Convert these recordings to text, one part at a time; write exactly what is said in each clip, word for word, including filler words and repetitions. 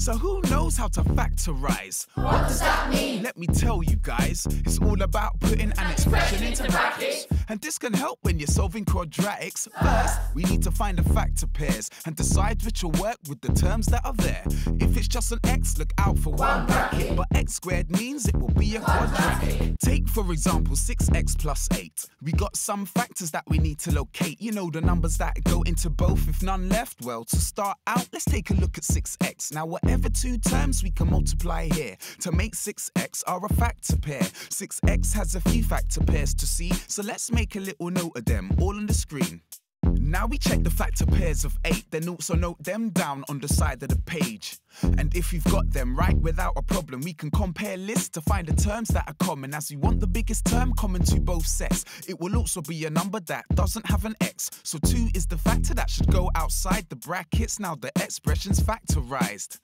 So who knows how to factorize? What does that mean? Let me tell you guys, it's all about putting an expression into brackets. And this can help when you're solving quadratics. First, we need to find the factor pairs and decide which will work with the terms that are there. If it's just an x, look out for one bracket, but x squared means it will be a quadratic. Take, for example, six x plus eight. We got some factors that we need to locate. You know, the numbers that go into both if none left. Well, to start out, let's take a look at six x. Now, whatever two terms we can multiply here to make six x are a factor pair. six x has a few factor pairs to see, so let's make a little note of them all on the screen. Now we check the factor pairs of eight, then also note them down on the side of the page. And if you've got them right without a problem, we can compare lists to find the terms that are common, as we want the biggest term common to both sets. It will also be a number that doesn't have an x, so two is the factor that should go outside the brackets. Now the expression's factorized.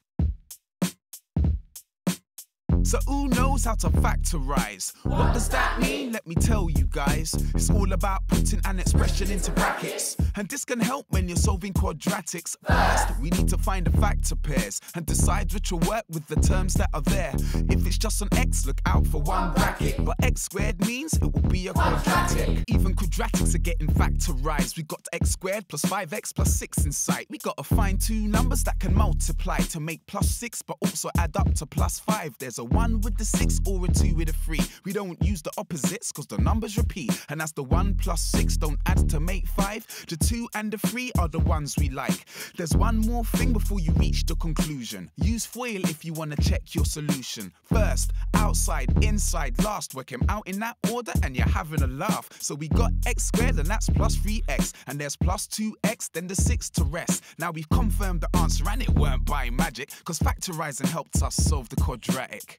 So who knows how to factorize? What does that mean? Let me tell you guys, it's all about putting an expression into brackets. And this can help when you're solving quadratics. First, we need to find the factor pairs and decide which will work with the terms that are there. If it's just an x, look out for one bracket, but x squared means it will be a quadratic. Even quadratics are getting factorized. We got x squared plus five x plus six in sight. We gotta find two numbers that can multiply to make plus six, but also add up to plus five. There's a one with the six or a two with a three. We don't use the opposites cause the numbers repeat, and as the one plus six don't add to make five, the two and the three are the ones we like. There's one more thing before you reach the conclusion. Use FOIL if you want to check your solution. First, outside, inside, last, work them out in that order and you're having a laugh. So we got x squared and that's plus three x, and there's plus two x, then the six to rest. Now we've confirmed the answer and it weren't by magic, cause factorizing helped us solve the quadratic.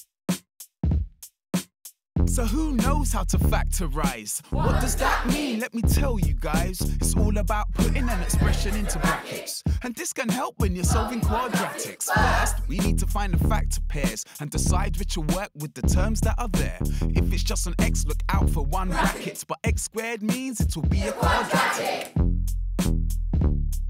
So who knows how to factorize? What does that mean? Let me tell you guys, it's all about putting an expression into brackets. And this can help when you're solving quadratics. First, we need to find the factor pairs and decide which will work with the terms that are there. If it's just an x, look out for one bracket, but x squared means it will be a quadratic.